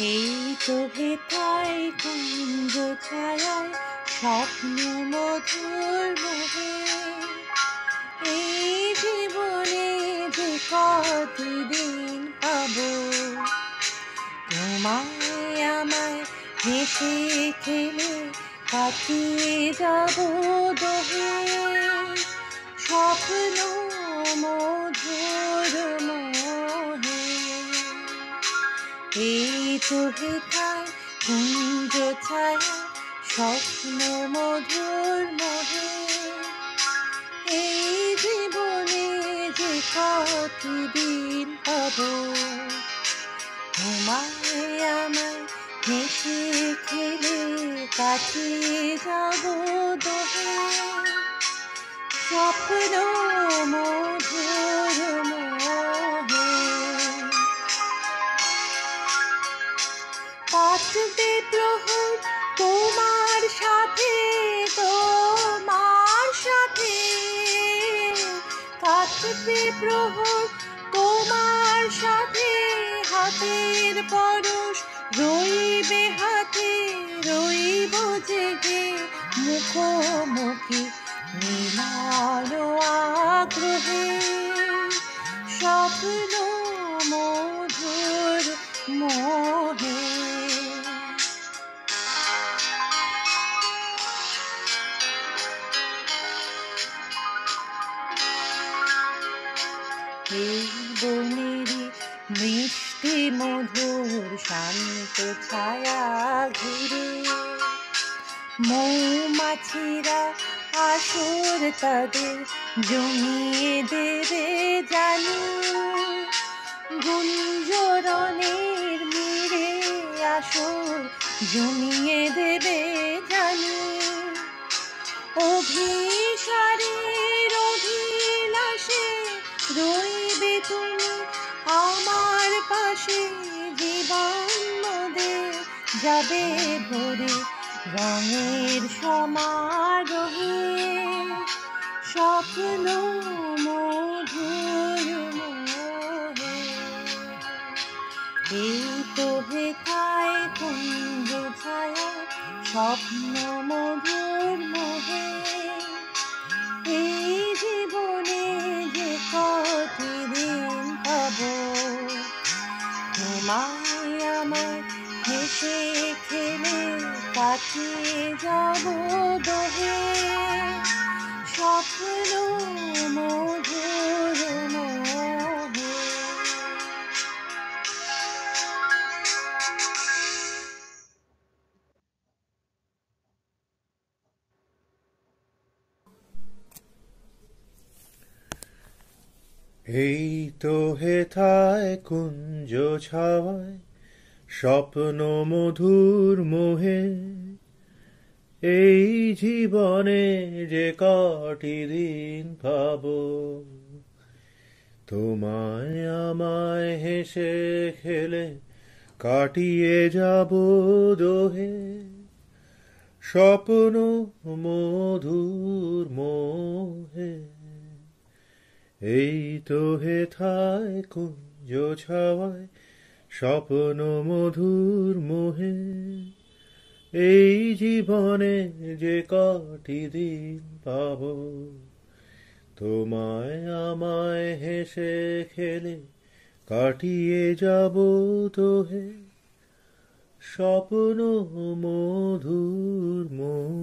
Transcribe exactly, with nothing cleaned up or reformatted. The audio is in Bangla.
এই তো ভেতায় কুঞ্জ ছায়ায় স্বপ্ন মধুর মোহে, এই জীবনে যে কতদিন পাবো তোমায় আমায় হেসে খেলে কাটিয়ে যাব দোহে, স্বপ্ন মধুর মোহে। এই তো ভেতায় কুঞ্জ ছায়া স্বপ্ন মধুর মোহে, এই জীবনে যে কতদিন পাবো তোমায় আমায় হেসে খেলে কাটিয়ে যাব দোহে, স্বপ্ন মধুর মোহে। কাটবে প্রহর তোমার সাথে, তোমার সাথে কাটবে প্রহর তোমার সাথে, হাতের পরশ রইবে হাতে, রইব জেগে মুখোমুখি নির্মল আগ্রহে, স্বপ্ন মধুর মোহে। এই বনেরই মিষ্টি মধুর শান্ত ছায়া ঘিরে, মৌমাছিরা আসর তাদের জমিয়ে দেবে জানি, গুঞ্জরণের মিরে আসর জমিয়ে দেবে জানি, অভিসারের অভিলাষে রইবে তুমি আমার পাশে, জীবন নদে যাবে ভরে রঙের সমারোহে, স্বপ্ন মধুর মোহে। এই তো ভেতায় কুঞ্জ ছায়া স্বপ্ন মধুর মোহে, এই জীবনে যে কতদিন পাবো তোমায় আমায় হেসে খেলে কাটিয়ে যাব দোহে, স্বপ্ন মধুর মোহে। এই তো হেথায় কুঞ্জ ছাওয়ায় স্বপ্ন মধুর মোহে, এই জীবনে যে কটি দিন পাবো তোমায় আমায় হেসে খেলে কাটিয়ে যাব দোহে, স্বপ্ন মধুর মোহে। এই তো হেথায় কুঞ্জ ছাওয়ায় স্বপ্ন মধুর মোহে, এই জীবনে যে কটি দিন পাবো তোমায় আমায় হেসে খেলে কাটিয়ে যাব দোহে, স্বপ্ন মধুর মোহে।